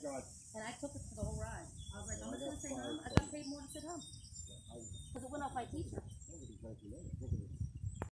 And I took it for the whole ride. I was like, I'm just going to stay home. I got paid more to sit home. Because it went off my teacher.